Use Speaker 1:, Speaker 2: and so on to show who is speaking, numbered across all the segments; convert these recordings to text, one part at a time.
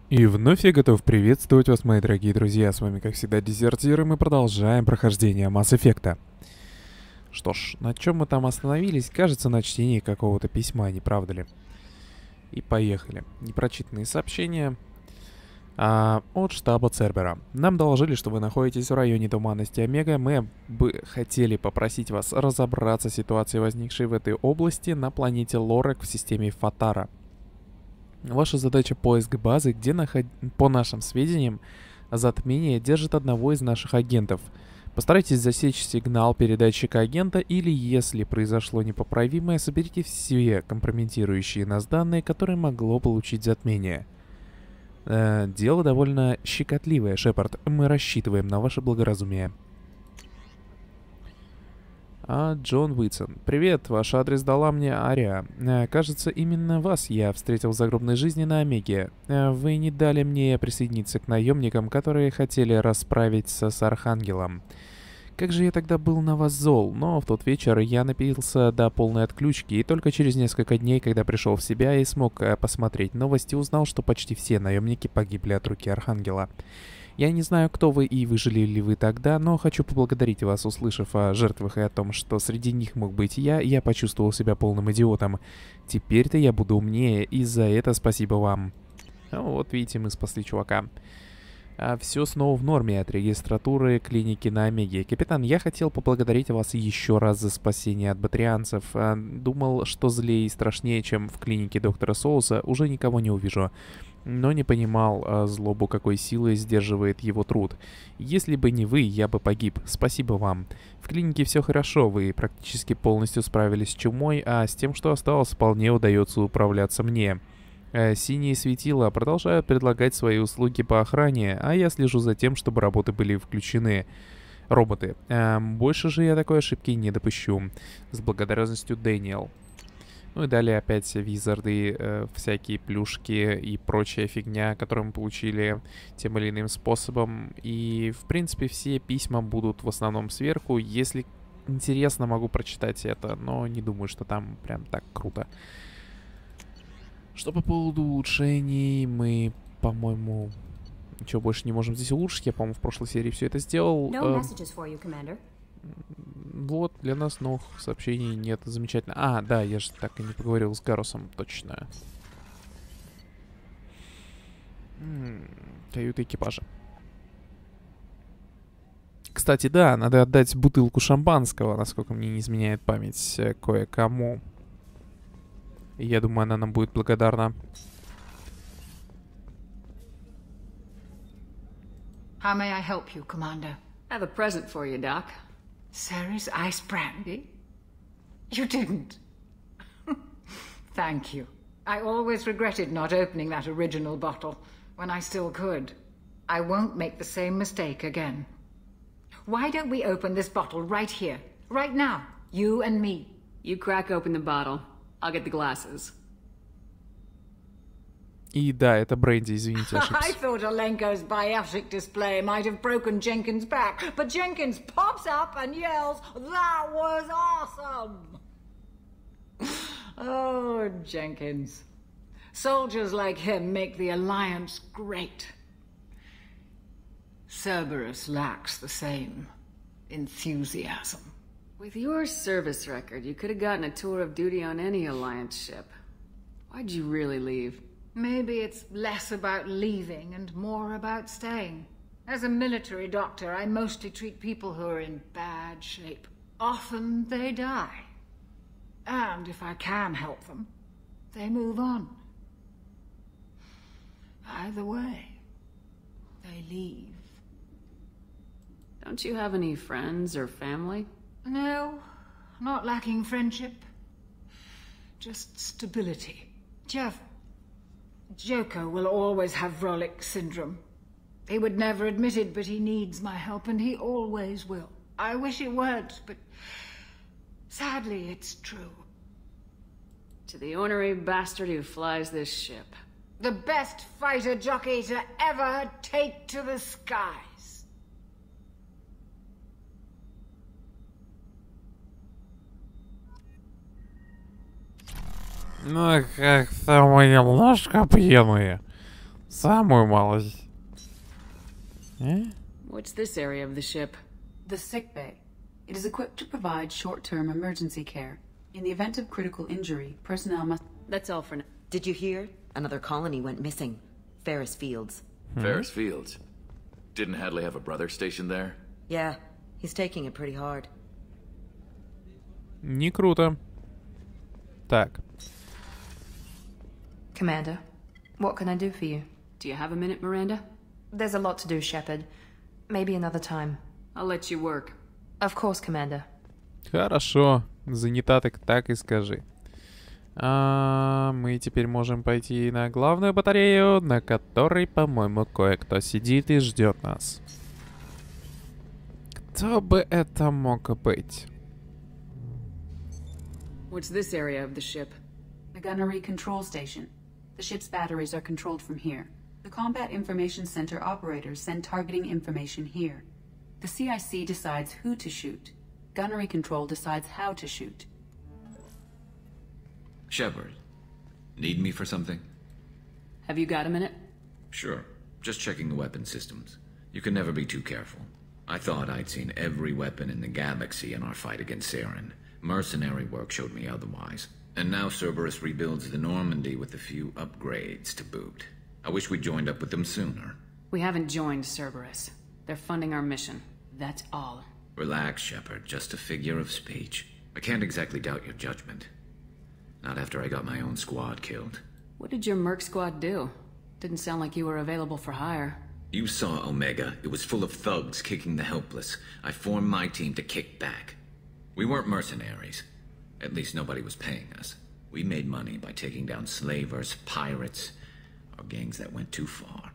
Speaker 1: И вновь я готов приветствовать вас, мои дорогие друзья. С вами, как всегда, Дезертир, и мы продолжаем прохождение Mass Effect. Что ж, на чем мы там остановились? Кажется, на чтении какого-то письма, не правда ли? И поехали. Непрочитанные сообщения от штаба Цербера. Нам доложили, что вы находитесь в районе туманности Омега. Мы бы хотели попросить вас разобраться с ситуацией, возникшей в этой области на планете Лорек в системе Фатара. Ваша задача — поиск базы, где, по нашим сведениям, затмение держит одного из наших агентов. Постарайтесь засечь сигнал передатчика агента, или, если произошло непоправимое, соберите все компрометирующие нас данные, которые могло получить затмение. Дело довольно щекотливое, Шепард. Мы рассчитываем на ваше благоразумие. Джон Уитсон. Привет, ваш адрес дала мне Ария. Кажется, именно вас я встретил в загробной жизни на Омеге. Вы не дали мне присоединиться к наемникам, которые хотели расправиться с Архангелом. Как же я тогда был на вас зол, но в тот вечер я напился до полной отключки, и только через несколько дней, когда пришел в себя и смог посмотреть новости, узнал, что почти все наемники погибли от руки Архангела. Я не знаю, кто вы и выжили ли вы тогда, но хочу поблагодарить вас, услышав о жертвах и о том, что среди них мог быть я почувствовал себя полным идиотом. Теперь-то я буду умнее, и за это спасибо вам. Вот видите, мы спасли чувака. Все снова в норме от регистратуры клиники на Омеге. Капитан, я хотел поблагодарить вас еще раз за спасение от батрианцев. Думал, что злее и страшнее, чем в клинике доктора Соуса, уже никого не увижу. Но не понимал злобу, какой силой сдерживает его труд. Если бы не вы, я бы погиб. Спасибо вам. В клинике все хорошо, вы практически полностью справились с чумой, а с тем, что осталось, вполне удается управляться мне. Синие светила продолжают предлагать свои услуги по охране, а я слежу за тем, чтобы работы были включены. Роботы. Больше же я такой ошибки не допущу. С благодарностью, Дэниел. Ну и далее опять визарды, всякие плюшки и прочая фигня, которую мы получили тем или иным способом. И, в принципе, все письма будут в основном сверху. Если интересно, могу прочитать это, но не думаю, что там прям так круто. Что по поводу улучшений, мы, по-моему, ничего больше не можем здесь улучшить. Я, по-моему, в прошлой серии все это сделал. Вот, для нас новых сообщений нет. Замечательно. Да, я же так и не поговорил с Гарусом, точно. Каюта экипажа. Кстати, да, надо отдать бутылку шампанского, насколько мне не изменяет память, кое-кому. Я думаю, она нам будет благодарна.
Speaker 2: How may I help you, Commander?
Speaker 3: I have a present for you, Doc.
Speaker 2: Ceres ice brandy? You didn't. Thank you. I always regretted not opening that original bottle when I still could. I won't make the same mistake again. Why don't we open this bottle right here, right now, you and me?
Speaker 3: You crack open the bottle. I'll get the glasses.
Speaker 1: И да, это Бренди, извините, ошибся.
Speaker 2: I thought Alenko's biotic display might have broken Jenkins' back, but Jenkins pops up and yells, "That was awesome!" Oh, Jenkins. Soldiers like him make the Alliance great. Cerberus lacks the same enthusiasm.
Speaker 3: With your service record, you could have gotten a tour of duty on any Alliance ship. Why'd you really leave?
Speaker 2: Maybe it's less about leaving and more about staying. As a military doctor, I mostly treat people who are in bad shape. Often they die. And if I can help them, they move on. Either way, they leave.
Speaker 3: Don't you have any friends or family?
Speaker 2: No, not lacking friendship. Just stability. Joko will always have Vrolic syndrome. He would never admit it, but he needs my help, and he always will. I wish it weren't, but sadly it's true.
Speaker 3: To the ornery bastard who flies this ship.
Speaker 2: The best fighter jockey to ever take to the skies.
Speaker 1: Ну, как-то мы немножко пьяные. Самую малость.
Speaker 3: What's this area of the ship?
Speaker 4: The sick bay. It is equipped to provide short-term emergency care. In the event of critical injury, personnel must...
Speaker 3: That's all for now.
Speaker 5: Did you hear? Another colony went missing. Ferris Fields.
Speaker 6: Ferris Fields. Didn't Hadley have a brother stationed there?
Speaker 5: Yeah, he's taking it pretty hard.
Speaker 1: Не круто. Так.
Speaker 7: Commander, what can I do for you?
Speaker 3: Do you have a minute, Miranda?
Speaker 7: There's a lot to do, Shepard. Maybe another time.
Speaker 3: I'll let you work.
Speaker 7: Of course, Commander.
Speaker 1: Хорошо. Занята так и скажи. Мы теперь можем пойти на главную батарею, на которой, по-моему, кое-кто сидит и ждет нас. Кто бы это мог быть?
Speaker 3: What's this area of the ship?
Speaker 4: The gunnery control station. The ship's batteries are controlled from here. The Combat Information Center operators send targeting information here. The CIC decides who to shoot. Gunnery control decides how to shoot.
Speaker 6: Shepard, need me for something?
Speaker 3: Have you got a minute?
Speaker 6: Sure. Just checking the weapon systems. You can never be too careful. I thought I'd seen every weapon in the galaxy in our fight against Saren. Mercenary work showed me otherwise. And now Cerberus rebuilds the Normandy with a few upgrades to boot. I wish we'd joined up with them sooner.
Speaker 3: We haven't joined Cerberus. They're funding our mission. That's all.
Speaker 6: Relax, Shepard. Just a figure of speech. I can't exactly doubt your judgment. Not after I got my own squad killed.
Speaker 3: What did your Merc squad do? Didn't sound like you were available for hire.
Speaker 6: You saw Omega. It was full of thugs kicking the helpless. I formed my team to kick back. We weren't mercenaries. At least nobody was paying us. We made money by taking down slavers, pirates, or gangs that went too far.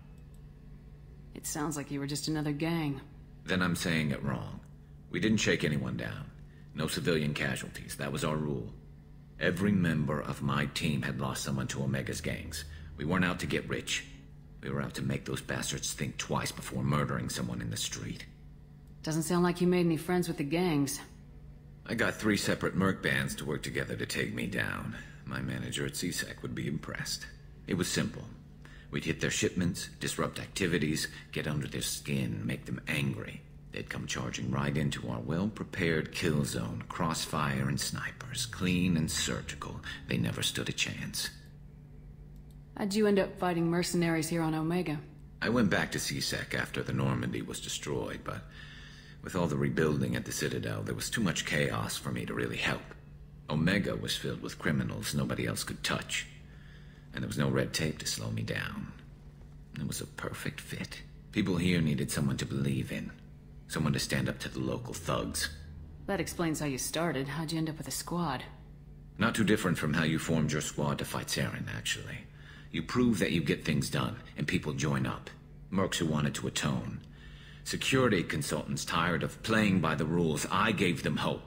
Speaker 3: It sounds like you were just another gang.
Speaker 6: Then I'm saying it wrong. We didn't shake anyone down. No civilian casualties. That was our rule. Every member of my team had lost someone to Omega's gangs. We weren't out to get rich. We were out to make those bastards think twice before murdering someone in the street.
Speaker 3: Doesn't sound like you made any friends with the gangs.
Speaker 6: I got 3 separate merc bands to work together to take me down. My manager at CSEC would be impressed. It was simple. We'd hit their shipments, disrupt activities, get under their skin, make them angry. They'd come charging right into our well-prepared kill zone, crossfire and snipers, clean and surgical. They never stood a chance.
Speaker 3: How'd you end up fighting mercenaries here on Omega?
Speaker 6: I went back to CSEC after the Normandy was destroyed, but with all the rebuilding at the Citadel, there was too much chaos for me to really help. Omega was filled with criminals nobody else could touch, and there was no red tape to slow me down. It was a perfect fit. People here needed someone to believe in. Someone to stand up to the local thugs.
Speaker 3: That explains how you started. How'd you end up with a squad?
Speaker 6: Not too different from how you formed your squad to fight Saren, actually. You prove that you get things done, and people join up. Mercs who wanted to atone. Security consultants tired of playing by the rules. I gave them hope.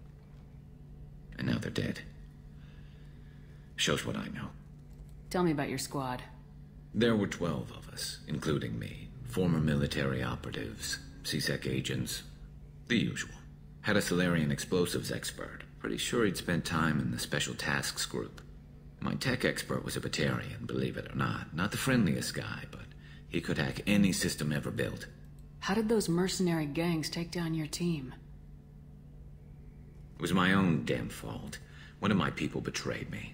Speaker 6: And now they're dead. Shows what I know.
Speaker 3: Tell me about your squad.
Speaker 6: There were 12 of us, including me. Former military operatives, CSEC agents, the usual. Had a Solarian explosives expert. Pretty sure he'd spent time in the Special Tasks Group. My tech expert was a Batarian, believe it or not. Not the friendliest guy, but he could hack any system ever built.
Speaker 3: How did those mercenary gangs take down your team?
Speaker 6: It was my own damn fault. One of my people betrayed me.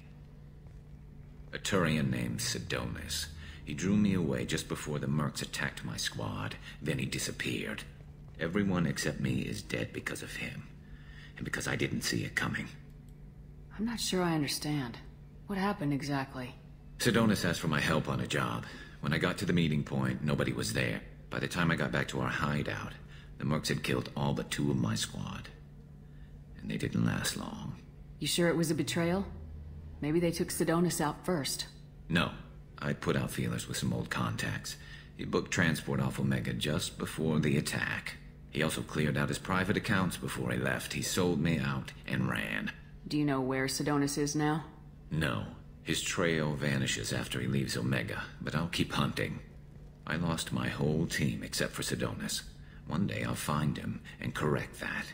Speaker 6: A Turian named Sidonis. He drew me away just before the Mercs attacked my squad. Then he disappeared. Everyone except me is dead because of him. And because I didn't see it coming.
Speaker 3: I'm not sure I understand. What happened exactly?
Speaker 6: Sidonis asked for my help on a job. When I got to the meeting point, nobody was there. By the time I got back to our hideout, the Mercs had killed all but 2 of my squad. And they didn't last long.
Speaker 3: You sure it was a betrayal? Maybe they took Sidonis out first.
Speaker 6: No. I put out feelers with some old contacts. He booked transport off Omega just before the attack. He also cleared out his private accounts before he left. He sold me out and ran.
Speaker 3: Do you know where Sidonis is now?
Speaker 6: No. His trail vanishes after he leaves Omega, but I'll keep hunting. I lost my whole team except for Sidonis. One day I'll find him and correct that.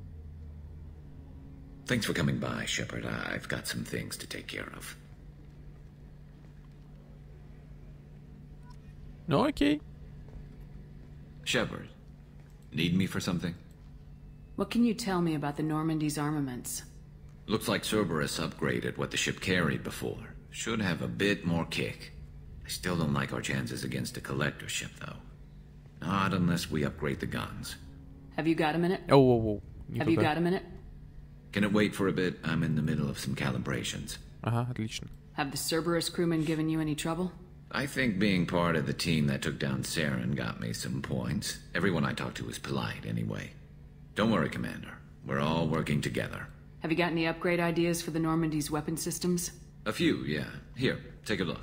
Speaker 6: Thanks for coming by, Shepard. I've got some things to take care of.
Speaker 1: Ну окей.
Speaker 6: Shepard, need me for something?
Speaker 3: What can you tell me about the Normandy's armaments?
Speaker 6: Looks like Cerberus upgraded what the ship carried before. Should have a bit more kick. I still don't like our chances against a collector ship, though. Not unless we upgrade the guns.
Speaker 3: Have you got a minute?
Speaker 1: Оу-оу-оу.
Speaker 3: Have you got a minute?
Speaker 6: Can it wait for a bit? I'm in the middle of some calibrations.
Speaker 1: Ага, отлично.
Speaker 3: Have the Cerberus crewmen given you any trouble?
Speaker 6: I think being part of the team that took down Saren got me some points. Everyone I talked to was polite, anyway. Don't worry, Commander. We're all working together.
Speaker 3: Have you got any upgrade ideas for the Normandy's weapon systems?
Speaker 6: A few, yeah. Here, take a look.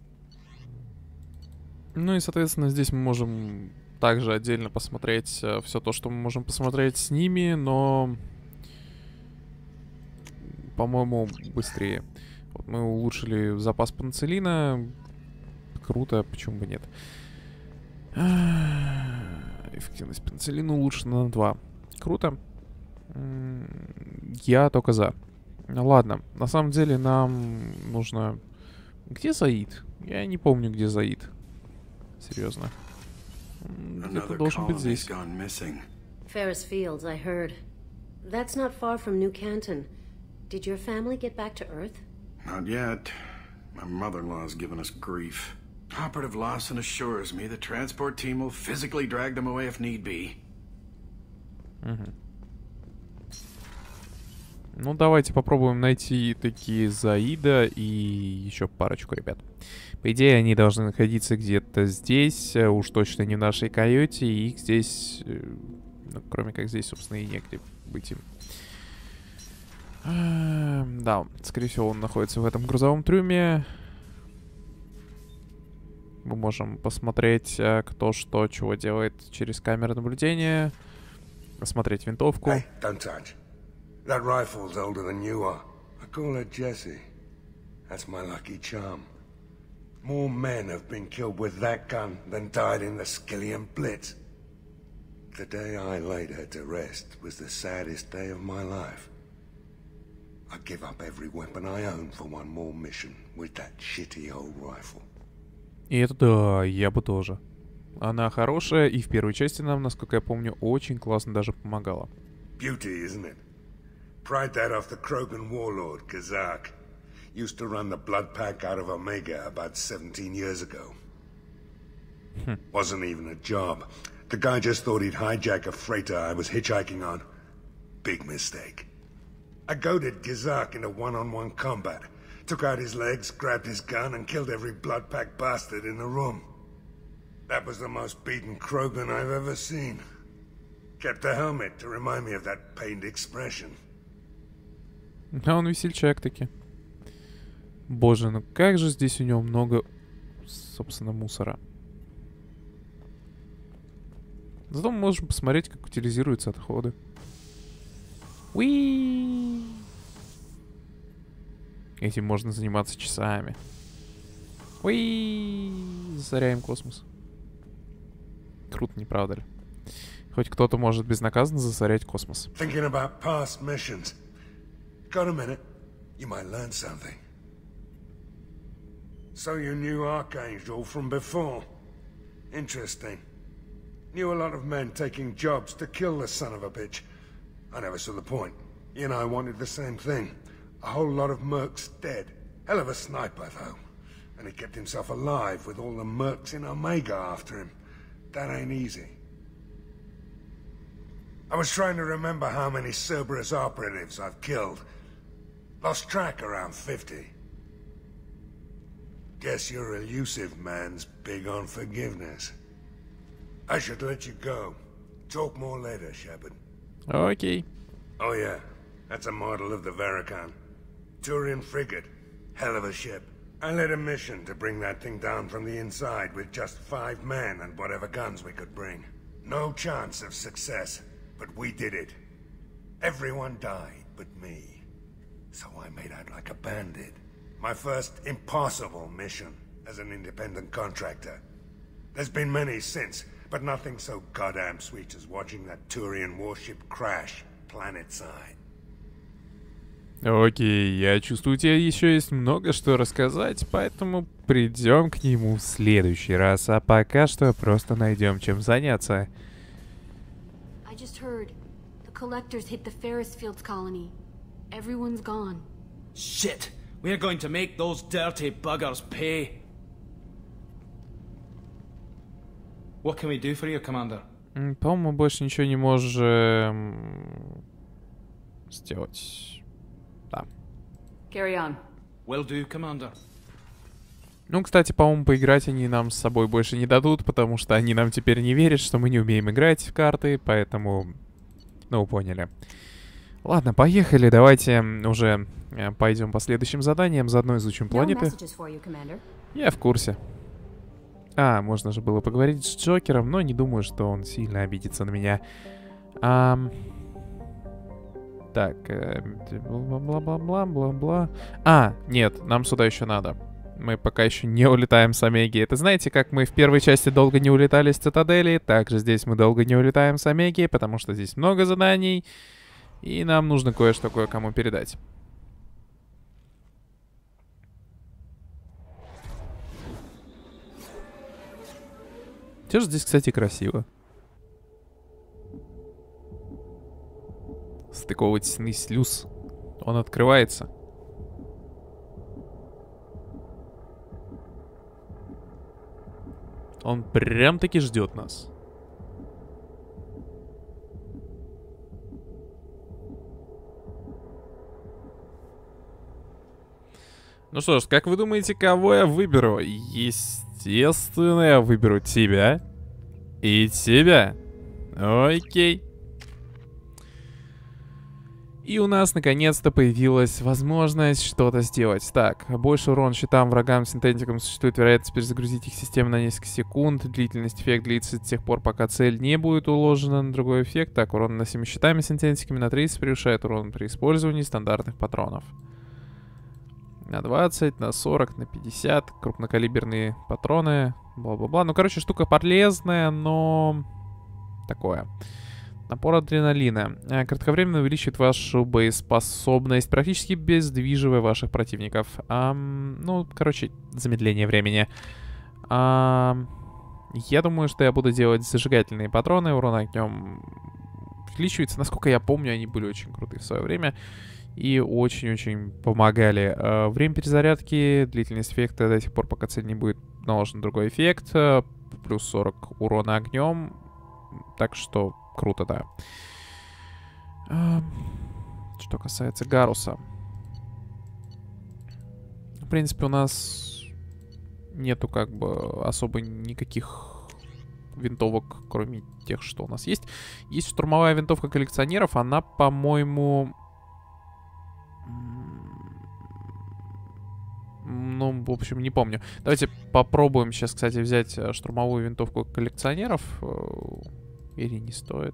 Speaker 1: Ну и, соответственно, здесь мы можем также отдельно посмотреть все то, что мы можем посмотреть с ними, но, по-моему, быстрее. Вот мы улучшили запас пенициллина. Круто, почему бы нет. Эффективность пенициллина улучшена на 2. Круто. Я только за. Ладно, на самом деле нам нужно... Где Заид? Я не помню, где Заид. Серьезно. Где-то должен быть здесь.
Speaker 8: Ferris Fields, I heard. That's not far from New Canton. Did your family get back to Earth?
Speaker 9: Not yet. My mother-in-law's given us grief. Operative Lawson assures me the transport team will physically drag them away if need be.
Speaker 1: Ну, давайте попробуем найти такие Заида и еще парочку ребят. По идее, они должны находиться где-то здесь, уж точно не в нашей каюте, и их здесь, ну, кроме как здесь, собственно, и негде быть им. Да, скорее всего, он находится в этом грузовом трюме. Мы можем посмотреть, кто что, чего делает через камеры наблюдения. Осмотреть винтовку.
Speaker 10: Hey, don't touch. That rifle's older than you are. I call her Jessie. That's my lucky charm. More men have been killed with that gun than died in the Skillian Blitz. The day I laid her to rest was the saddest day of my life. I'd give up every weapon I own for one more mission with that shitty old rifle.
Speaker 1: И это да, я бы тоже. Она хорошая, и в первой части нам, насколько я помню, очень классно даже помогала.
Speaker 10: Beauty, isn't it? Pried that off the Krogan warlord, Kazak. Used to run the blood pack out of Omega about 17 years ago. Wasn't even a job. The guy just thought he'd hijack a freighter I was hitchhiking on. Big mistake. I goaded Gazak into one-on-one combat. Took out his legs, grabbed his gun, and killed every blood pack bastard in the room. That was the most beaten Krogan I've ever seen. Kept the helmet to remind me of that pained expression.
Speaker 1: А он весельчак таки. Боже, ну как же здесь у него много, собственно, мусора. Зато мы можем посмотреть, как утилизируются отходы. Уи! Этим можно заниматься часами. Уи! Засоряем космос. Круто, не правда ли? Хоть кто-то может безнаказанно засорять космос.
Speaker 10: Thinking about past missions. Got a minute? You might learn something. So you knew Archangel from before. Interesting. Knew a lot of men taking jobs to kill the son of a bitch. I never saw the point. You and I wanted the same thing. A whole lot of mercs dead. Hell of a sniper, though. And he kept himself alive with all the mercs in Omega after him. That ain't easy. I was trying to remember how many Cerberus operatives I've killed. Lost track around 50. Guess your elusive man's big on forgiveness. I should let you go. Talk more later, Shepard.
Speaker 1: Окей.
Speaker 10: Oh yeah, that's a model of the Veracon. Turian frigate. Hell of a ship. I led a mission to bring that thing down from the inside with just 5 men and whatever guns we could bring. No chance of success, but we did it. Everyone died but me. So I made out like a bandit. My first impossible mission as an independent contractor. There's been many since, but nothing so goddamn sweet as watching that Turian warship crash planetside.
Speaker 1: Окей, я чувствую, у тебя еще есть много что рассказать, поэтому придем к нему в следующий раз. А пока что просто найдем чем заняться.
Speaker 11: I just heard the collectors hit the Ferris Fields colony. Everyone's gone.
Speaker 12: Shit! We're going to make those dirty buggers pay. What can we do for you, Commander?
Speaker 1: По-моему, мы больше ничего не можем сделать. Да.
Speaker 3: Carry on.
Speaker 12: Will do, Commander.
Speaker 1: Ну, кстати, по-моему, поиграть они нам с собой больше не дадут, потому что они нам теперь не верят, что мы не умеем играть в карты, поэтому... Ну, поняли. Ладно, поехали, давайте уже пойдем по следующим заданиям, заодно изучим планеты. Я в курсе. Можно же было поговорить с Джокером, но не думаю, что он сильно обидится на меня. Так, бла-бла-бла-бла-бла-бла. Нет, нам сюда еще надо. Мы пока еще не улетаем с Омеги. Это знаете, как мы в первой части долго не улетали с Цитадели, также здесь мы долго не улетаем с Омеги, потому что здесь много заданий, и нам нужно кое-что кое-кому передать. Все же здесь, кстати, красиво. Стыковочный шлюз. Он открывается. Он прям-таки ждет нас. Ну что ж, как вы думаете, кого я выберу? Естественно, я выберу тебя и тебя. Окей. И у нас наконец-то появилась возможность что-то сделать. Так, больше урон щитам, врагам, синтетикам. Существует вероятность перезагрузить их систему на несколько секунд. Длительность эффекта длится до тех пор, пока цель не будет уложена на другой эффект. Так, урон наносимый щитами, синтетиками на 30 превышает урон при использовании стандартных патронов. На 20, на 40, на 50. Крупнокалиберные патроны. Бла-бла-бла. Ну, короче, штука полезная, но... Такое. Напор адреналина. Кратковременно увеличивает вашу боеспособность, практически бездвиживая ваших противников. Ну, короче, замедление времени. Я думаю, что я буду делать зажигательные патроны. Урон огнем увеличивается. Насколько я помню, они были очень крутые в свое время. И очень-очень помогали. Время перезарядки, длительность эффекта до тех пор, пока цель не будет наложен другой эффект. Плюс 40 урона огнем. Так что... Круто, да. Что касается Гаруса. В принципе, у нас нету как бы особо никаких винтовок, кроме тех, что у нас есть. Есть штурмовая винтовка коллекционеров. Она, по-моему... Ну, в общем, не помню. Давайте попробуем сейчас, кстати, взять штурмовую винтовку коллекционеров. Или не стоит?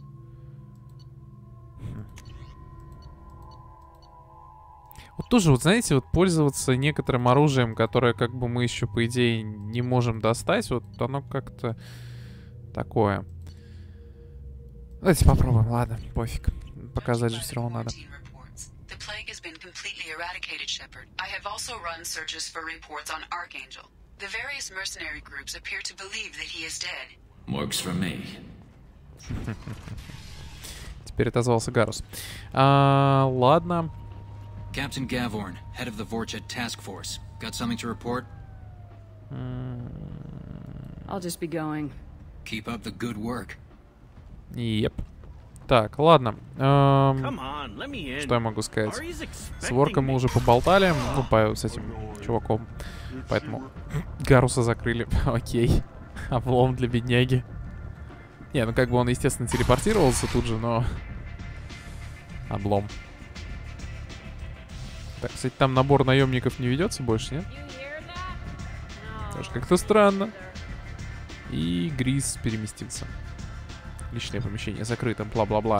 Speaker 1: Вот тоже, вот знаете, вот пользоваться некоторым оружием, которое как бы мы еще, по идее, не можем достать, вот оно как-то такое. Давайте попробуем, ладно, пофиг. Показать же все равно надо.
Speaker 4: The plague has been completely eradicated, Shepard. I have also run searches for reports on Archangel. The various mercenary groups appear to believe that he is dead.
Speaker 6: Works for me.
Speaker 1: Теперь отозвался Гарус. Ладно.
Speaker 13: Captain Gavorn, head of the Vorchet task force. Got something to report?
Speaker 3: I'll just be going.
Speaker 13: Keep up the good work.
Speaker 1: Yep. Так, ладно. Что я могу сказать? С Ворком мы уже поболтали. Ну, с этим чуваком. Поэтому Гаруса закрыли. Окей. Облом для бедняги. Не, ну как бы он, естественно, телепортировался тут же, но... Облом. Так, кстати, там набор наемников не ведется больше, нет? Тоже как-то странно. И Грис переместился. Личное помещение закрыто, бла-бла-бла.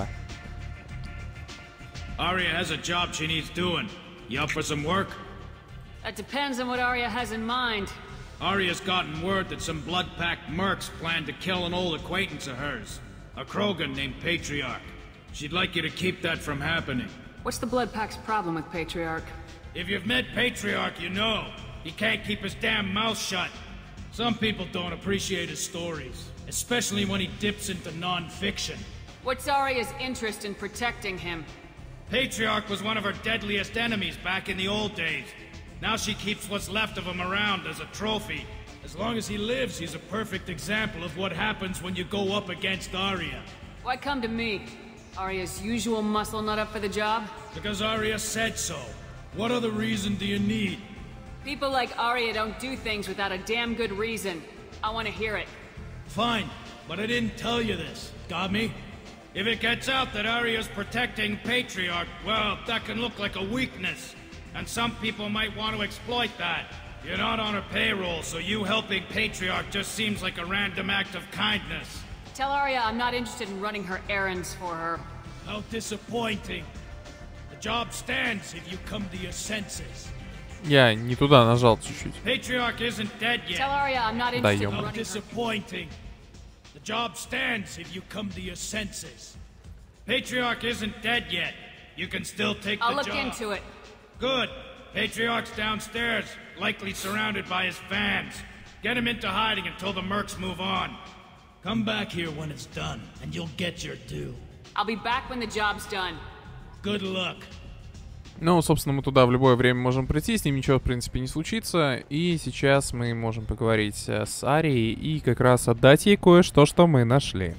Speaker 14: Arya has a job she needs doing. You up for some work?
Speaker 3: That depends on what Arya has in mind.
Speaker 14: Arya's gotten word that some blood-packed mercs plan to kill an old acquaintance of hers. A Krogan named Patriarch. She'd like you to keep that from happening.
Speaker 3: What's the Blood Pack's problem with Patriarch?
Speaker 14: If you've met Patriarch, you know. He can't keep his damn mouth shut. Some people don't appreciate his stories, especially when he dips into non-fiction.
Speaker 3: What's Arya's interest in protecting him?
Speaker 14: Patriarch was one of her deadliest enemies back in the old days. Now she keeps what's left of him around as a trophy. As long as he lives, he's a perfect example of what happens when you go up against Arya.
Speaker 3: Why come to me? Arya's usual muscle not up for the job?
Speaker 14: Because Arya said so. What other reason do you need?
Speaker 3: People like Arya don't do things without a damn good reason. I want to hear it.
Speaker 14: Fine, but I didn't tell you this. Got me? If it gets out that Arya's protecting Patriarch, well, that can look like a weakness. And some people might want to exploit that. You're not on her payroll, so you helping Patriarch just seems like a random act of kindness.
Speaker 3: Tell Arya I'm not interested in running her errands for her.
Speaker 14: How disappointing. The job stands if you come to your senses.
Speaker 1: Я не туда нажал чуть-чуть.
Speaker 14: Patriarch isn't dead yet.
Speaker 3: Tell Arya I'm not interested in
Speaker 14: How
Speaker 3: running
Speaker 14: disappointing. The job stands if you come to your senses. Patriarch isn't dead yet. You can still take the job.
Speaker 3: I'll look into it.
Speaker 14: Good. Patriarch's downstairs, likely surrounded by his fans. Get him into hiding until the mercs move on. Come back here when it's done, and you'll get your due.
Speaker 3: I'll be back when the job's done.
Speaker 14: Good luck.
Speaker 1: Ну, собственно, мы туда в любое время можем прийти, с ним ничего, в принципе, не случится. И сейчас мы можем поговорить с Арией и как раз отдать ей кое-что, что мы нашли.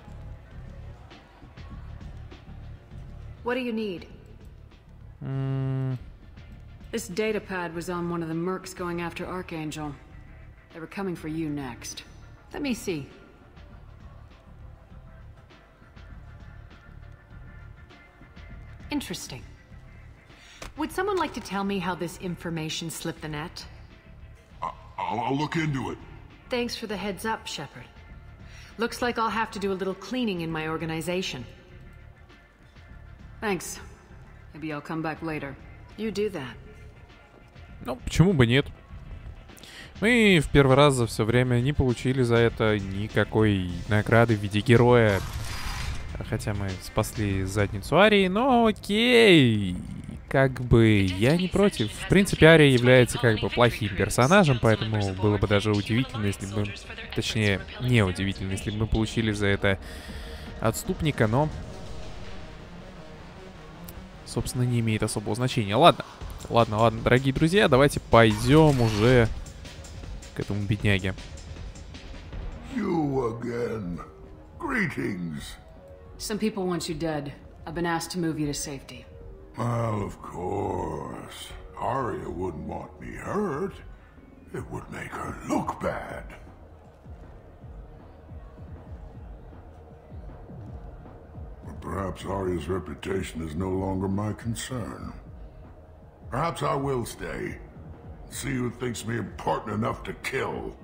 Speaker 3: What do you need? This datapad was on one of the mercs going after Archangel. They were coming for you next. Let me see.
Speaker 15: Interesting. Would someone like to tell me how this information slipped the net?
Speaker 16: I'll look into it.
Speaker 15: Thanks for the heads up, Shepard. Looks like I'll have to do a little cleaning in my organization.
Speaker 3: Thanks. Maybe I'll come back later.
Speaker 15: You do that.
Speaker 1: Ну, почему бы нет? Мы в первый раз за все время не получили за это никакой награды в виде героя. Хотя мы спасли задницу Арии, но окей. Как бы я не против. В принципе, Ария является как бы плохим персонажем, поэтому было бы даже удивительно, если бы... Точнее, неудивительно, если бы мы получили за это отступника, но... Собственно, не имеет особого значения. Ладно, дорогие друзья, давайте пойдем уже к этому бедняге.
Speaker 16: You again. Greetings.
Speaker 3: Some people want you dead. I've been asked to move you to safety.
Speaker 16: Well, of course. Arya wouldn't want me hurt. It would make her look bad. But perhaps Arya's reputation is no longer my concern. Perhaps I will stay. See who thinks me important enough to kill.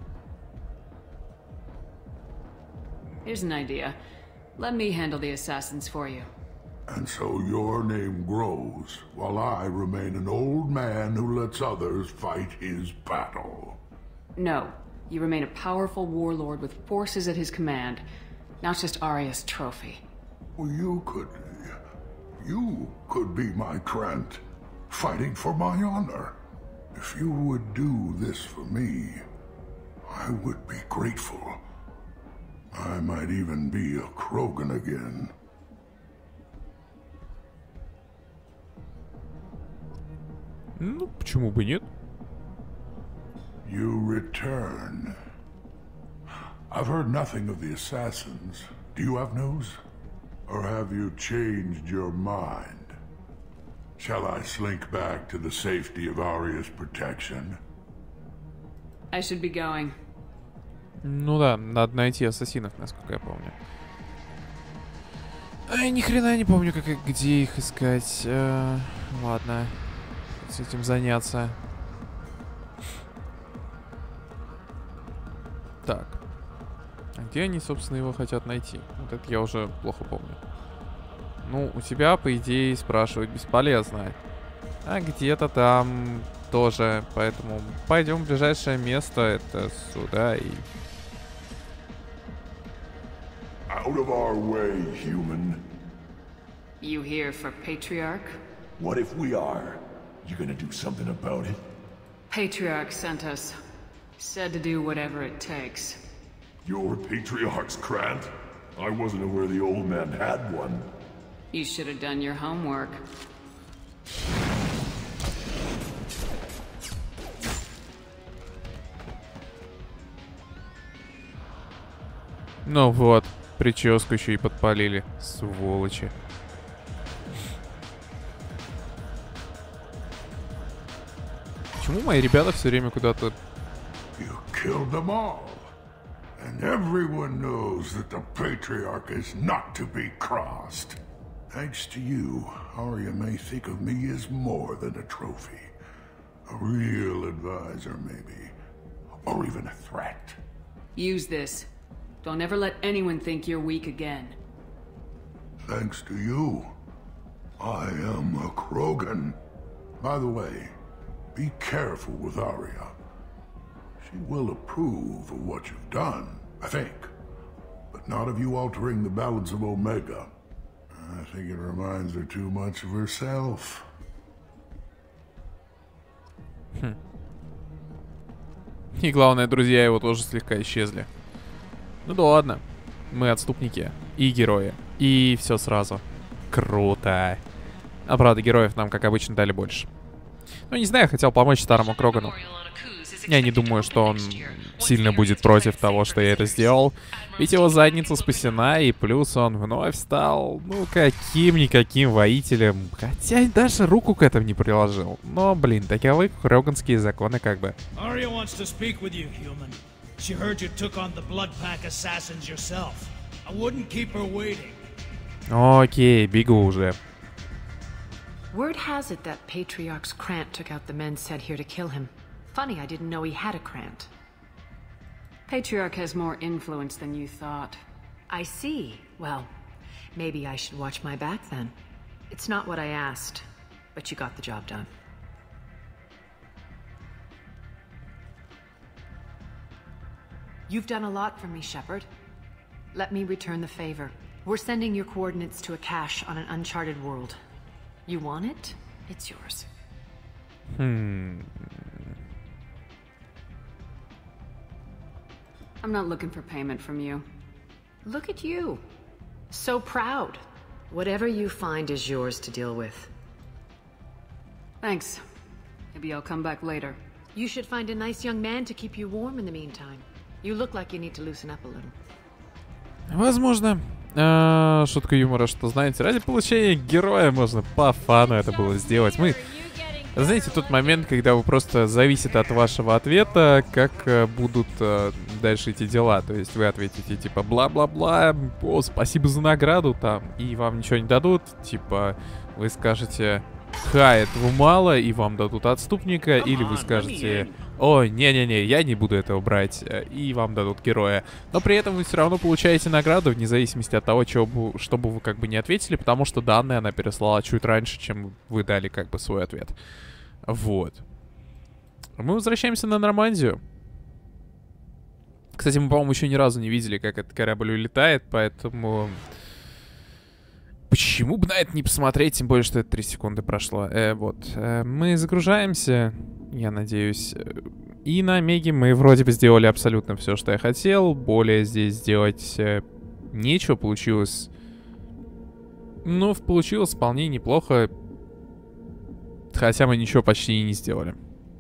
Speaker 3: Here's an idea. Let me handle the assassins for you.
Speaker 16: And so your name grows, while I remain an old man who lets others fight his battle.
Speaker 3: No. You remain a powerful warlord with forces at his command. Not just Arya's trophy.
Speaker 16: Well, you could be my Trent, fighting for my honor. If you would do this for me, I would be grateful. I might even be a Krogan again.
Speaker 1: Ну, почему бы нет?
Speaker 16: You return. I've heard nothing of the assassins. Do you have news? Or have you changed your mind? Shall I slink back to the safety of Arya's protection?
Speaker 3: I should be going.
Speaker 1: Ну да, надо найти ассасинов, насколько я помню. Ай, ни хрена не помню, где их искать. Ладно, с этим заняться. Так. А где они, собственно, его хотят найти? Вот это я уже плохо помню. Ну, у тебя, по идее, спрашивать бесполезно. А где-то там тоже. Поэтому пойдем в ближайшее место. Это сюда и...
Speaker 16: Out of our way, human.
Speaker 3: You here for Patriarch?
Speaker 16: What if we are? You gonna do something about it?
Speaker 3: Patriarch sent us. Said to do whatever it takes.
Speaker 16: Your Patriarch's Krant? I wasn't aware the old man had one.
Speaker 3: You should have done your homework.
Speaker 1: Ну вот, прическу еще и подпалили, сволочи. Почему мои ребята все время куда-то...
Speaker 16: You killed them all. And everyone knows that the Patriarch is not to be crossed. Thanks to you, Arya may think of me as more than a trophy. A real advisor, maybe. Or even a threat.
Speaker 3: Use this. Don't ever let anyone think you're weak again.
Speaker 16: Thanks to you, I am a Krogan. By the way, be careful with Arya. She will approve of what you've done, I think. But not of you altering the balance of Omega. I think it reminds her too much of herself.
Speaker 1: И главное, друзья его тоже слегка исчезли. Ну да ладно. Мы отступники. И герои. И все сразу. Круто. А правда, героев нам, как обычно, дали больше. Ну, не знаю, я хотел помочь старому Крогану. Я не думаю, что он сильно будет против того, что я это сделал. Ведь его задница спасена, и плюс он вновь стал, ну, каким-никаким воителем. Хотя даже руку к этому не приложил. Но, блин, таковы кроганские законы как бы.
Speaker 14: She heard you took on the Bloodpack assassins yourself. I wouldn't keep her waiting.
Speaker 1: Окей, бегу уже.
Speaker 15: Word has it that Patriarch's Krant took out the men sent here to kill him. Funny, I didn't know he had a Krant.
Speaker 3: Patriarch has more influence than you thought.
Speaker 15: I see. Well, maybe I should watch my back then. It's not what I asked, but you got the job done. You've done a lot for me, Shepard. Let me return the favor. We're sending your coordinates to a cache on an uncharted world. You want it? It's yours.
Speaker 3: I'm not looking for payment from you.
Speaker 15: Look at you. So proud. Whatever you find is yours to deal with.
Speaker 3: Thanks. Maybe I'll come back later.
Speaker 15: You should find a nice young man to keep you warm in the meantime. You look like you need to loosen up a little.
Speaker 1: Возможно. Шутка юмора, что, знаете, ради получения героя можно по фану это было сделать. Мы... Знаете, тот момент, когда вы просто зависит от вашего ответа, как будут дальше эти дела. То есть вы ответите, типа, бла-бла-бла, о, спасибо за награду, там, и вам ничего не дадут. Типа, вы скажете... Ха, этого мало, и вам дадут отступника, или вы скажете, о, не-не-не, я не буду этого брать, и вам дадут героя. Но при этом вы все равно получаете награду, вне зависимости от того, что бы вы как бы не ответили, потому что данные она переслала чуть раньше, чем вы дали как бы свой ответ. Вот. Мы возвращаемся на Нормандию. Кстати, мы, по-моему, еще ни разу не видели, как этот корабль улетает, поэтому... Почему бы на это не посмотреть, тем более, что это 3 секунды прошло. Мы загружаемся, я надеюсь. И на Омеге мы вроде бы сделали абсолютно все, что я хотел. Более здесь сделать нечего, получилось... Ну, получилось вполне неплохо. Хотя мы ничего почти и не сделали.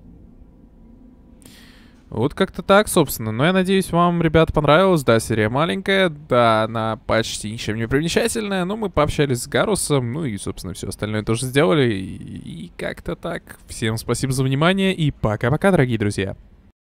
Speaker 1: Вот как-то так, собственно. Но я надеюсь, вам, ребята, понравилось. Да, серия маленькая, да, она почти ничем не примечательная. Но мы пообщались с Гарусом, ну и, собственно, все остальное тоже сделали. И как-то так. Всем спасибо за внимание и пока-пока, дорогие друзья.